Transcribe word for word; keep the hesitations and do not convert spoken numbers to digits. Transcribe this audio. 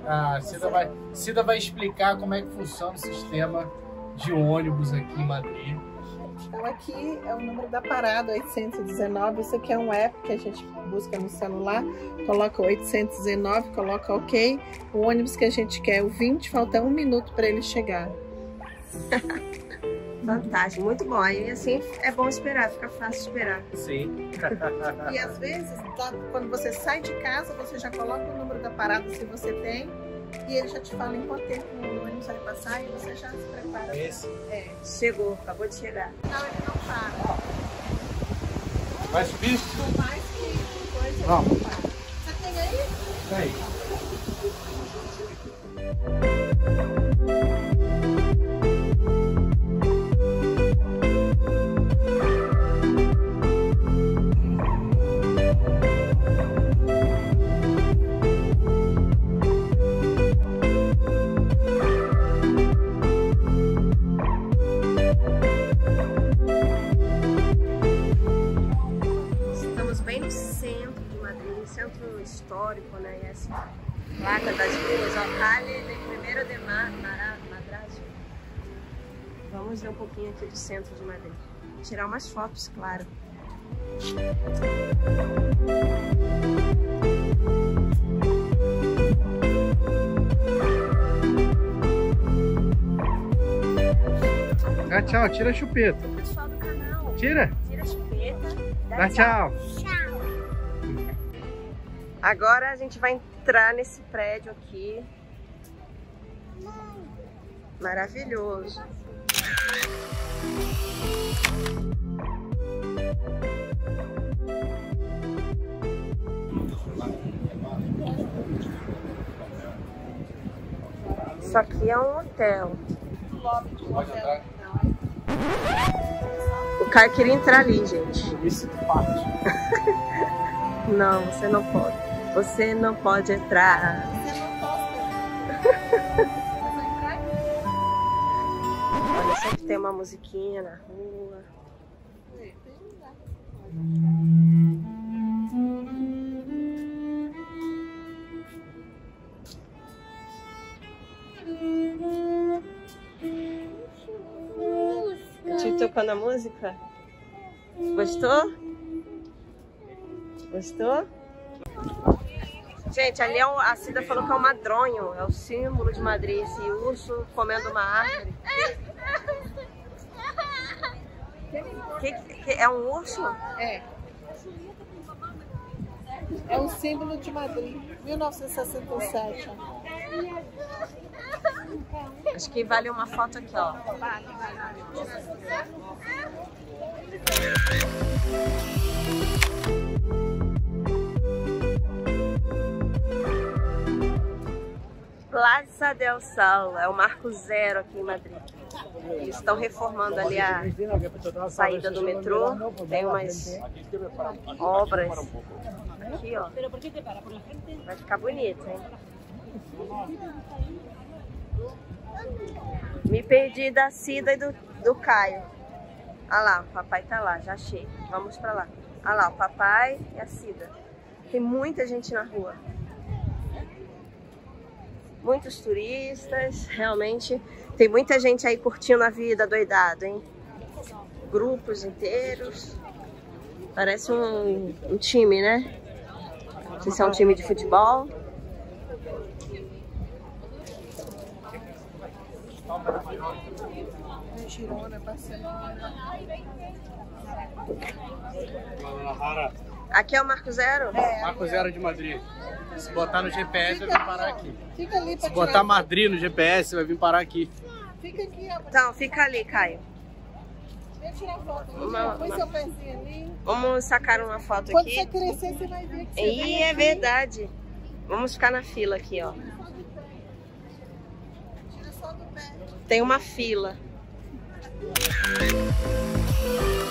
A Cida vai, Cida vai explicar como é que funciona o sistema de ônibus aqui em Madrid. Então aqui é o número da parada, oitocentos e dezenove. Isso aqui é um app que a gente busca no celular. Coloca oitocentos e dezenove, coloca OK. O ônibus que a gente quer é o vinte, falta um minuto para ele chegar. Fantástico, muito bom. Aí assim é bom esperar, fica fácil esperar. Sim. E às vezes, tá, quando você sai de casa, você já coloca o número da parada se você tem. E ele já te fala em quanto tempo o ônibus vai passar e você já se prepara. Esse? É. Chegou, acabou de chegar. Não, ele não para. Vai subir? Por mais que coisa, ele Vamos. não para. Você tem aí? Aí. Centro histórico, né? E essa placa das ruas, ó, Calle de Primeiro de Madrazo. Vamos ver um pouquinho aqui do centro de Madrid. Tirar umas fotos, claro. Dá tchau, tira a chupeta. Pessoal do canal. Tira. Tira a chupeta. Dá, Dá tchau. tchau. Agora a gente vai entrar nesse prédio aqui. Maravilhoso. Isso aqui é um hotel. Pode entrar. O Caio queria entrar ali, gente. Isso parte. Não, você não pode. Você não pode entrar. Você não posta. Olha, sempre tem uma musiquinha na rua. Te tocando a música? Gostou? Gostou? Gente, ali é um, a Cida falou que é um madronho, é o símbolo de Madrid, esse urso comendo uma árvore. Que, que, é um urso? É. É um símbolo de Madrid, mil novecentos e sessenta e sete. Acho que vale uma foto aqui, ó. Vale, vale. Plaza del Sol, é o Marco Zero aqui em Madrid. Eles estão reformando ali a saída do metrô, tem umas obras aqui, ó. Vai ficar bonito, hein? Me perdi da Cida e do, do Caio. Olha lá, o papai tá lá, já achei. Vamos pra lá. Olha lá, o papai e a Cida. Tem muita gente na rua. Muitos turistas, realmente. Tem muita gente aí curtindo a vida, doidado, hein? Grupos inteiros. Parece um, um time, né? Não sei se é um time de futebol. Girona, Barcelona. Aqui é o Marco Zero? É, Marco Zero de Madrid. Se botar no G P S, vai vir parar aqui. Fica ali pra Se botar tirar... Madrid no G P S, vai vir parar aqui. Fica aqui, ó. Então, fica ali, Caio. Vem tirar foto ali, Uma- ó. Põe uma- seu pezinho ali. Vamos sacar uma foto Quando aqui. você crescer, você vai ver que você Ih, vem é aqui. verdade. Vamos ficar na fila aqui, ó. Tira só do pé. Tem uma fila.